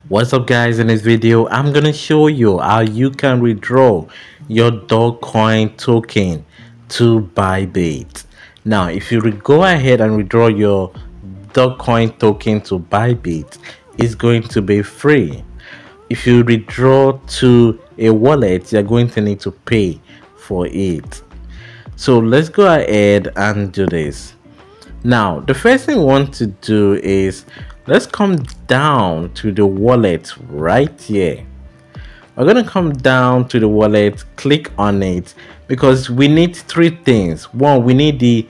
What's up guys, in this video I'm gonna show you how you can withdraw your Dotcoin token to Bybite. Now if you go ahead and withdraw your Dotcoin token to Bybite, it's going to be free. If you withdraw to a wallet, you're going to need to pay for it. So let's go ahead and do this. Now the first thing we want to do is let's come down to the wallet right here. We're going to come down to the wallet, click on it, because we need three things. One, we need the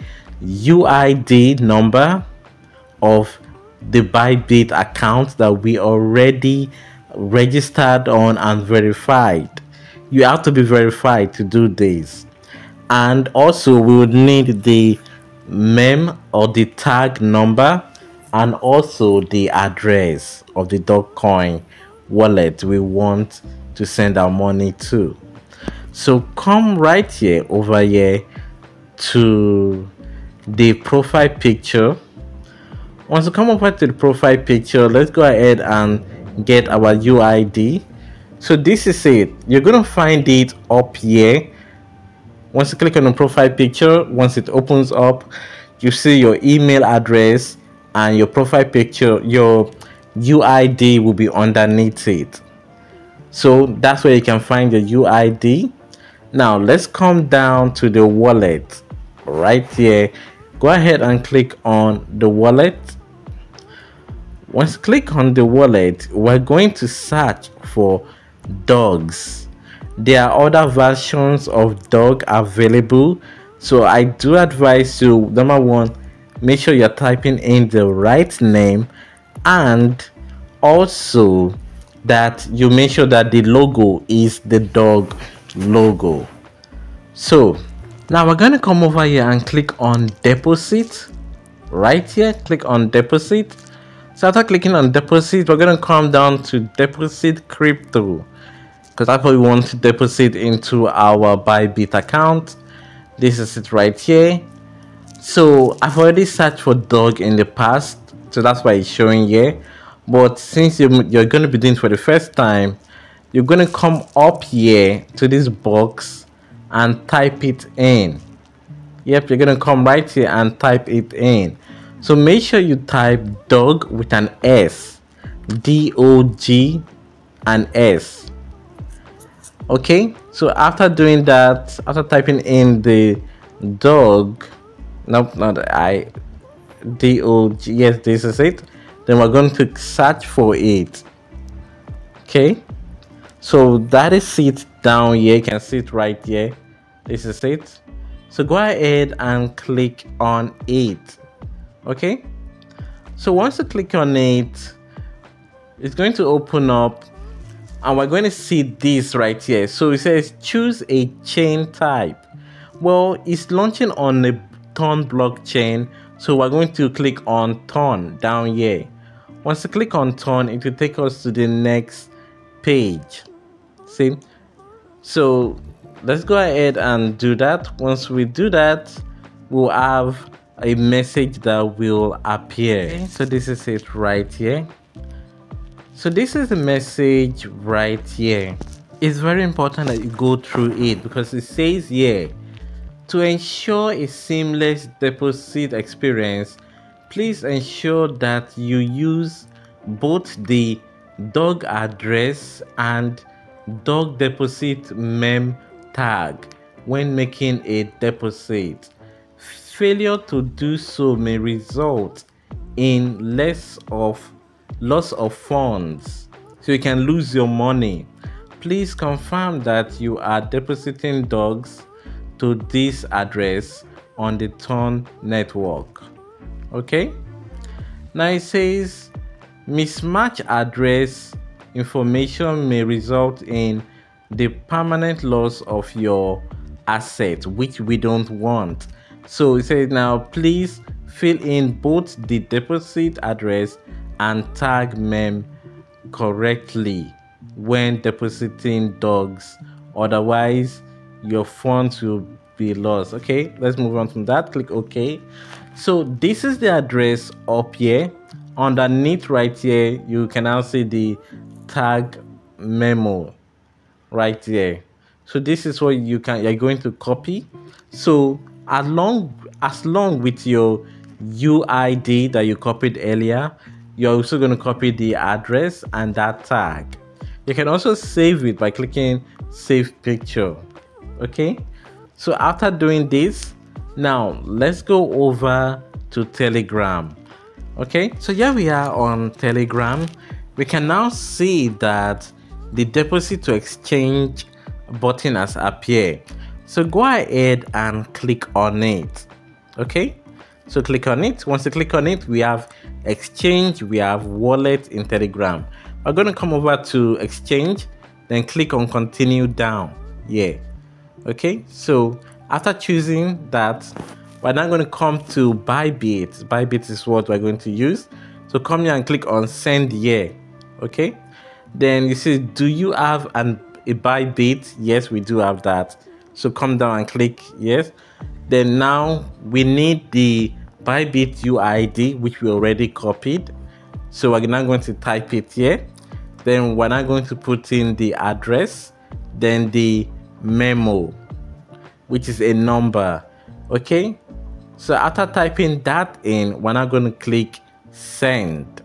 UID number of the Bybit account that we already registered on and verified. You have to be verified to do this. And also we would need the mem or the tag number, and also the address of the Dotcoin wallet we want to send our money to. So come right here, over here to the profile picture. Once you come over to the profile picture, let's go ahead and get our UID. So this is it. You're gonna find it up here. Once you click on the profile picture, once it opens up, you see your email address and your profile picture. Your UID will be underneath it. So that's where you can find your UID. Now let's come down to the wallet right here. Go ahead and click on the wallet. Once you click on the wallet, we're going to search for dogs. There are other versions of dog available, so I do advise you, number one, make sure you're typing in the right name, and also that you make sure that the logo is the dog logo. So now we're going to come over here and click on deposit right here. Click on deposit. So after clicking on deposit, we're going to come down to deposit crypto, because that's what we want to deposit into our Bybit account. This is it right here. So I've already searched for dog in the past, so that's why it's showing here. But since you're going to be doing it for the first time, you're going to come up here to this box and type it in. Yep, you're going to come right here and type it in. So make sure you type dog with an S, D-O-G and S. Okay, so after doing that, after typing in the dog, nope, not I, D-O-G, yes, this is it, then we're going to search for it. Okay, so that is it down here. You can see it right here. This is it. So go ahead and click on it. Okay, so once you click on it, it's going to open up and we're going to see this right here. So it says choose a chain type. Well, it's launching on a Ton blockchain, so we're going to click on Ton down here. Once you click on Ton, it will take us to the next page. See, so let's go ahead and do that. Once we do that, we'll have a message that will appear. Okay, so this is it right here. So this is the message right here. It's very important that you go through it, because it says here, to ensure a seamless deposit experience, please ensure that you use both the dog address and dog deposit mem tag when making a deposit. Failure to do so may result in loss of funds, so you can lose your money. Please confirm that you are depositing dogs to this address on the Ton network. Okay, now it says mismatch address information may result in the permanent loss of your asset, which we don't want. So it says now please fill in both the deposit address and tag mem correctly when depositing dogs, otherwise your funds will be lost. Okay, let's move on from that. Click OK. So this is the address up here. Underneath right here, you can now see the tag memo right there. So this is what you're going to copy. So as long with your UID that you copied earlier, you're also going to copy the address and that tag. You can also save it by clicking save picture. Okay, so after doing this, now let's go over to Telegram. Okay, so here we are on Telegram. We can now see that the deposit to exchange button has appeared. So go ahead and click on it. Okay, so click on it. Once you click on it, we have exchange, we have wallet in Telegram. We're going to come over to exchange, then click on continue down. Yeah. Okay, so after choosing that, we're now going to come to Bybite. Bybite is what we're going to use. So come here and click on send here. Okay, then you see, do you have a Bybite? Yes, we do have that. So come down and click yes. Then now we need the Bybite UID, which we already copied. So we're now going to type it here. Then we're now going to put in the address, then the memo, which is a number. Okay, so after typing that in, we're now going to click send.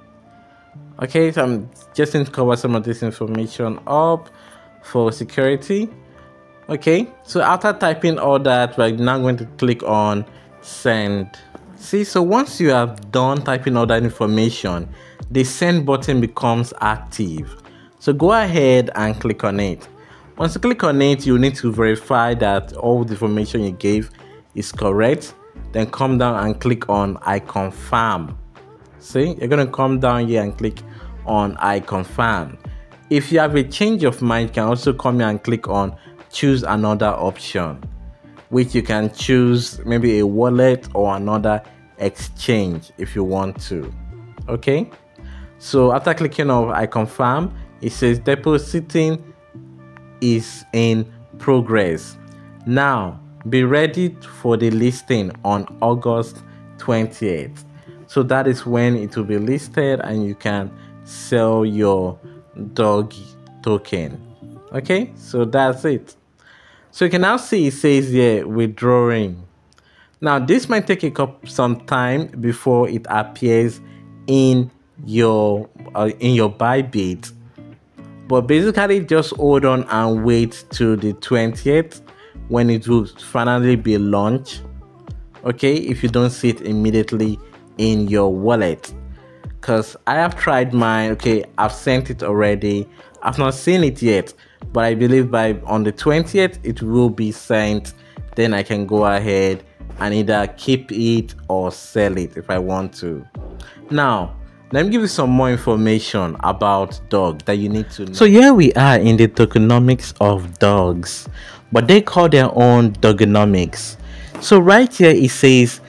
Okay, so I'm just going to cover some of this information up for security. Okay, so after typing all that, we're now going to click on send. See, so once you have done typing all that information, the send button becomes active. So go ahead and click on it. Once you click on it, you need to verify that all the information you gave is correct. Then come down and click on I confirm. See, you're going to come down here and click on I confirm. If you have a change of mind, you can also come here and click on choose another option, which you can choose maybe a wallet or another exchange if you want to. Okay, so after clicking on I confirm, it says depositing is in progress. Now be ready for the listing on August 20th. So that is when it will be listed and you can sell your dog token. Okay, so that's it. So you can now see it says here withdrawing. Now this might take some time before it appears in your Bybite, but basically just hold on and wait to the 20th when it will finally be launched. Okay, if you don't see it immediately in your wallet, because I have tried mine. Okay, I've sent it already. I've not seen it yet, but I believe on the 20th it will be sent. Then I can go ahead and either keep it or sell it if I want to. Now let me give you some more information about dog that you need to know. So here we are in the tokenomics of dogs, but they call their own dogonomics. So right here it says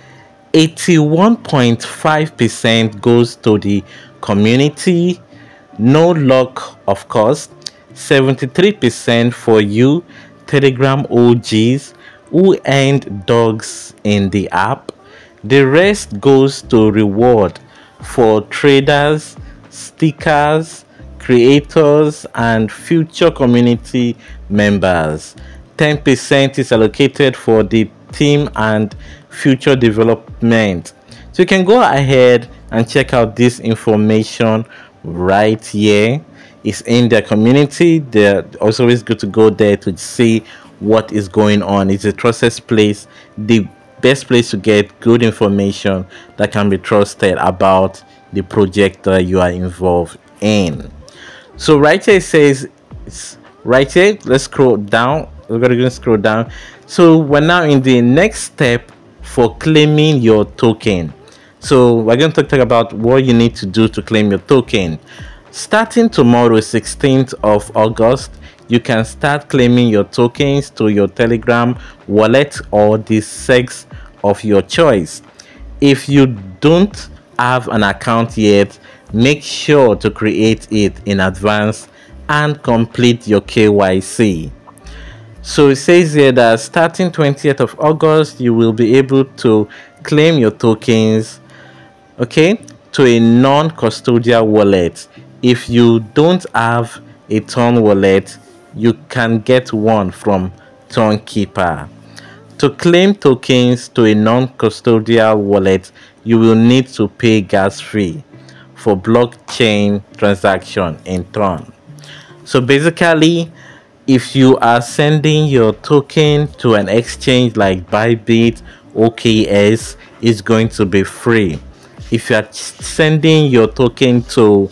81.5% goes to the community, no luck of course, 73% for you Telegram OGs who earned dogs in the app. The rest goes to reward for traders, stickers, creators and future community members. 10% is allocated for the team and future development. So you can go ahead and check out this information right here. It's in their community. They're also always good to go there to see what is going on. It's a trusted place, the best place to get good information that can be trusted about the project that you are involved in. So right here it says, right here, let's scroll down. We're going to scroll down. So we're now in the next step for claiming your token. So we're going to talk about what you need to do to claim your token. Starting tomorrow, 16th of August, you can start claiming your tokens to your Telegram wallet or the SEX of your choice. If you don't have an account yet, make sure to create it in advance and complete your KYC. So it says here that starting 20th of August, you will be able to claim your tokens, okay, to a non-custodial wallet If you don't have a Ton wallet, you can get one from Tonkeeper. To claim tokens to a non-custodial wallet, you will need to pay gas fee for blockchain transaction in Ton. So basically, if you are sending your token to an exchange like Bybit, OKS, it's going to be free. If you are sending your token to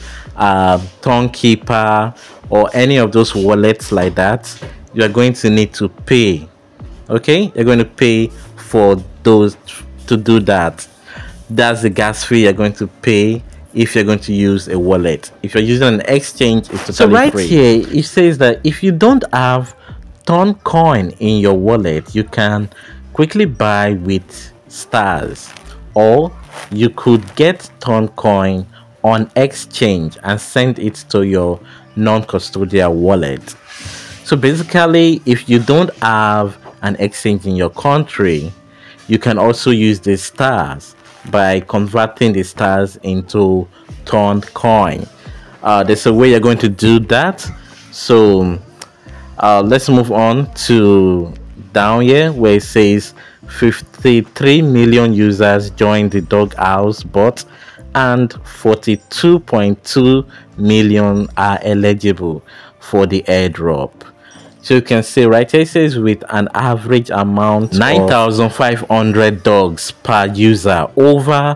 Tonkeeper or any of those wallets like that, you are going to need to pay. Okay, you're going to pay for those to do that. That's the gas fee you're going to pay if you're going to use a wallet. If you're using an exchange, it's totally free. So right here it says that if you don't have Toncoin in your wallet, you can quickly buy with stars, or you could get Toncoin on exchange and send it to your non-custodial wallet. So basically, if you don't have an exchange in your country, you can also use the stars by converting the stars into Toncoin. There's a way you're going to do that. So let's move on to down here where it says 53 million users joined the Doghouse bot and 42.2 million are eligible for the airdrop. So you can see right here it says with an average amount 9,500 dogs per user, over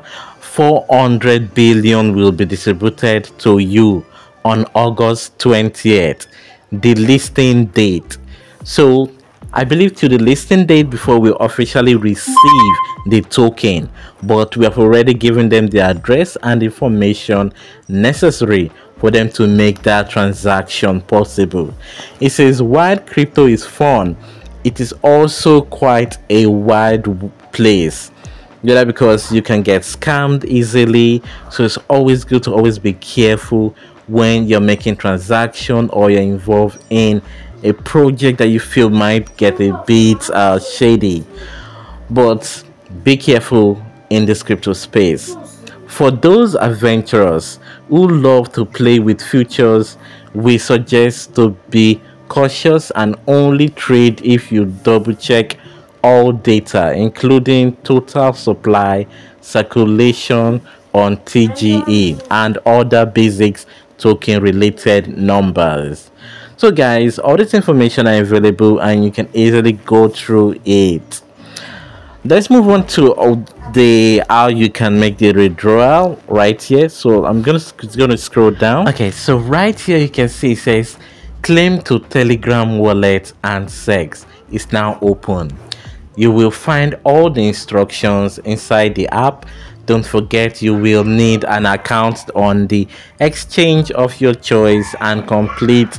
400 billion will be distributed to you on August 20th, the listing date. So I believe to the listing date before we officially receive the token, but we have already given them the address and information necessary for them to make that transaction possible. It says while crypto is fun, it is also quite a wide place. Yeah, because you can get scammed easily, so it's always good to always be careful when you're making transaction or you're involved in a project that you feel might get a bit shady. But be careful in this crypto space. For those adventurers who love to play with futures, we suggest to be cautious and only trade if you double check all data, including total supply, circulation on TGE, and other basics token related numbers. So guys, all this information are available and you can easily go through it. Let's move on to the how you can make the withdrawal right here. So I'm gonna scroll down. Okay, so right here you can see it says claim to Telegram wallet and sex is now open. You will find all the instructions inside the app. Don't forget you will need an account on the exchange of your choice and complete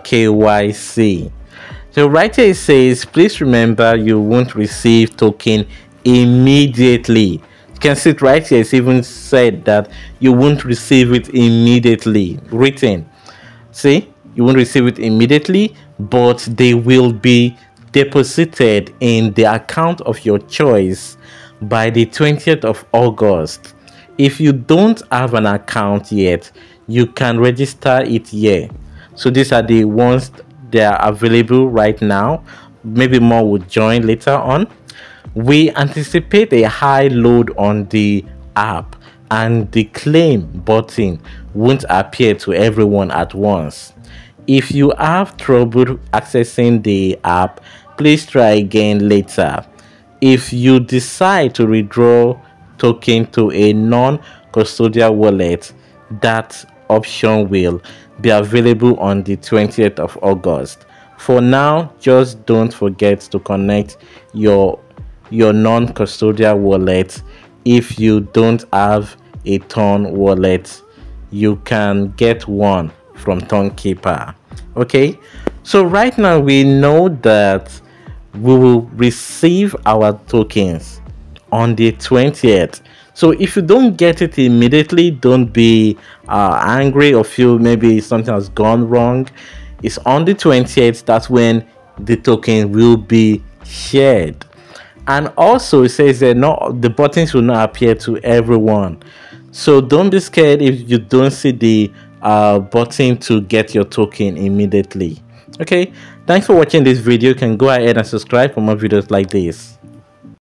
KYC. So right here it says please remember you won't receive token immediately. You can see it right here, it's even said that you won't receive it immediately written. See, you won't receive it immediately, but they will be deposited in the account of your choice by the 20th of August. If you don't have an account yet, you can register it here. So these are the ones that are available right now. Maybe more will join later on. We anticipate a high load on the app and the claim button won't appear to everyone at once. If you have trouble accessing the app, please try again later. If you decide to withdraw token to a non-custodial wallet, that option will be available on the 20th of August. For now, just don't forget to connect your non-custodial wallet. If you don't have a Ton wallet, you can get one from Tonkeeper. Okay, so right now we know that we will receive our tokens on the 20th. So if you don't get it immediately, don't be angry or feel maybe something has gone wrong. It's on the 20th, that's when the token will be shared. And also it says that the buttons will not appear to everyone. So don't be scared if you don't see the button to get your token immediately. Okay, thanks for watching this video. You can go ahead and subscribe for more videos like this.